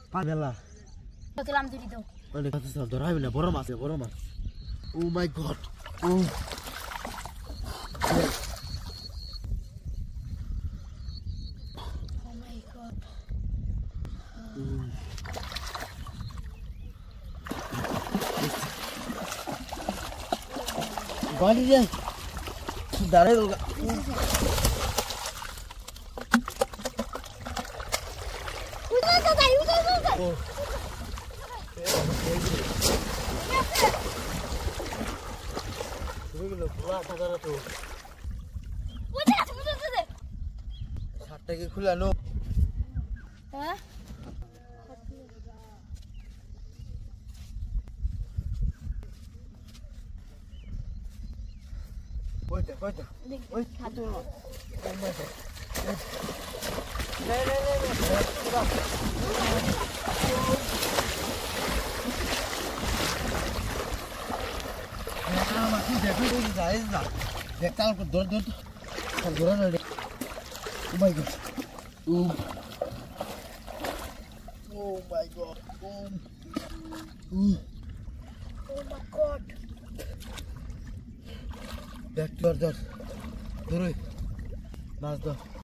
পাগলা বললাম ধরি দাও অনেক কাছে ধরা হবে না বড় মাছ ও my God O O my god বাড়ি যাই দাঁড়াই শার্টটাকে খুলে আনো হ্যাঁ কইটা ওই হাতে দেখ তাল দৌড় দৌড়ানো রে oh my God oh my God oh my God দেখ ধর মাছ ধর